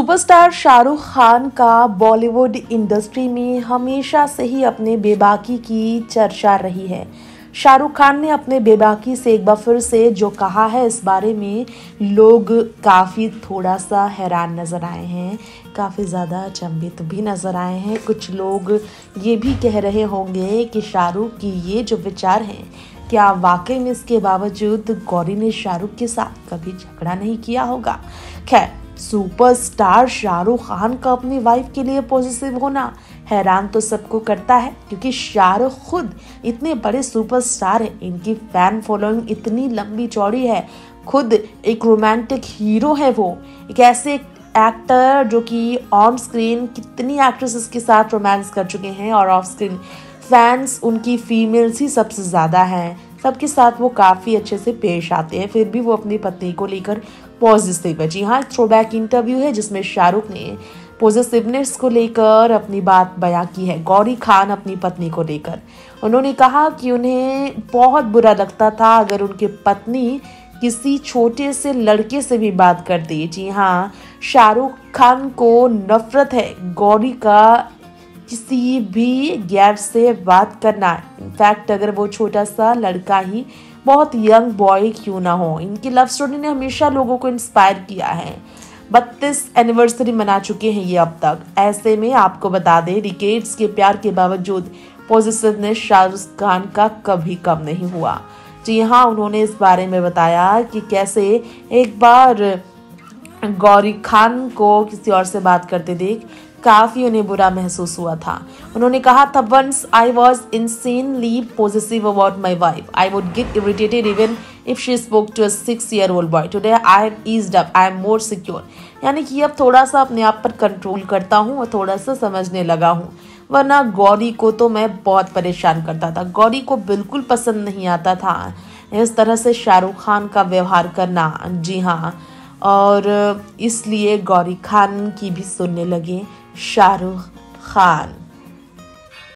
Superstar Shahrukh Khan का Bollywood industry में हमेशा से ही अपने बेबाकी की चर्चा रही है। शाहरुख खान ने अपने बेबाकी से एक बार फिर से जो कहा है, इस बारे में लोग काफ़ी थोड़ा सा हैरान नज़र आए हैं, काफ़ी ज़्यादा अचंभित भी नज़र आए हैं। कुछ लोग ये भी कह रहे होंगे कि शाहरुख की ये जो विचार हैं, क्या वाकई में इसके बावजूद गौरी ने शाहरुख के साथ कभी झगड़ा नहीं किया होगा। खैर, सुपरस्टार शाहरुख खान का अपनी वाइफ के लिए पॉजिटिव होना हैरान तो सबको करता है, क्योंकि शाहरुख खुद इतने बड़े सुपरस्टार हैं, इनकी फैन फॉलोइंग इतनी लंबी चौड़ी है, खुद एक रोमांटिक हीरो है। वो एक ऐसे एक्टर जो कि ऑन स्क्रीन कितनी एक्ट्रेसेस के साथ रोमांस कर चुके हैं और ऑफ स्क्रीन फैंस उनकी फीमेल्स ही सबसे ज़्यादा हैं। सबके साथ वो काफ़ी अच्छे से पेश आते हैं, फिर भी वो अपनी पत्नी को लेकर पॉजिटिव है। जी हाँ, थ्रोबैक इंटरव्यू है जिसमें शाहरुख ने पॉजिटिवनेस को लेकर अपनी बात बयां की है। गौरी खान अपनी पत्नी को लेकर उन्होंने कहा कि उन्हें बहुत बुरा लगता था अगर उनकी पत्नी किसी छोटे से लड़के से भी बात करती। जी हाँ, शाहरुख खान को नफरत है गौरी का किसी भी गैर से बात करना। इनफैक्ट अगर वो छोटा सा लड़का ही, बहुत यंग बॉय क्यों ना हो। इनकी लव स्टोरी ने हमेशा लोगों को इंस्पायर किया है। 32 एनिवर्सरी मना चुके हैं ये अब तक। ऐसे में आपको बता दें, डिकेड्स के प्यार के बावजूद पॉजिटिवनेस शाहरुख खान का कभी कम नहीं हुआ। जी हाँ, उन्होंने इस बारे में बताया कि कैसे एक बार गौरी खान को किसी और से बात करते देख काफी उन्हें बुरा महसूस हुआ था। उन्होंने कहा था, once I was insanely positive about my wife, I would get irritated even if she spoke to a 6-year-old boy. Today I have eased up, I am more secure. यानी कि अब थोड़ा सा अपने आप पर कंट्रोल करता हूँ और थोड़ा सा समझने लगा हूँ, वरना गौरी को तो मैं बहुत परेशान करता था। गौरी को बिल्कुल पसंद नहीं आता था इस तरह से शाहरुख खान का व्यवहार करना। जी हाँ, और इसलिए गौरी खान की भी सुनने लगे शाहरुख खान।